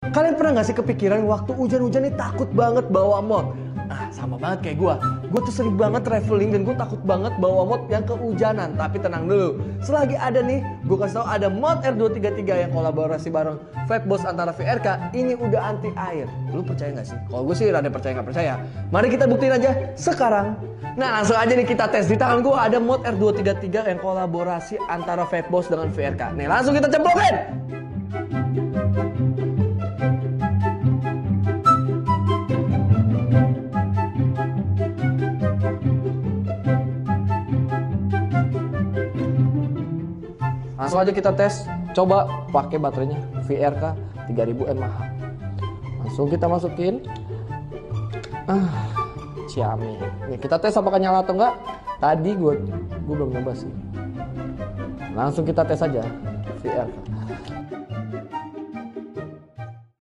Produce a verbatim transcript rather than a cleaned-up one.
Kalian pernah gak sih kepikiran waktu hujan-hujan nih takut banget bawa mod? Nah, sama banget kayak gue. Gue tuh sering banget traveling dan gue takut banget bawa mod yang kehujanan. Tapi tenang dulu, selagi ada nih, gue kasih tau ada mod R dua tiga tiga yang kolaborasi bareng Fatboss antara V R K. Ini udah anti air. Lu percaya gak sih? Kalau gue sih rada percaya gak percaya. Mari kita buktiin aja sekarang. Nah, langsung aja nih kita tes. Di tangan gue ada mod R dua tiga tiga yang kolaborasi antara Fatboss dengan V R K. Nih, langsung kita cemplungin. Langsung aja kita tes, coba pakai baterainya V R K tiga ribu mAh. Langsung kita masukin. Ah, ciami. Nih kita tes apakah nyala atau enggak. Tadi gue gue belum nyoba sih. Langsung kita tes aja V R K.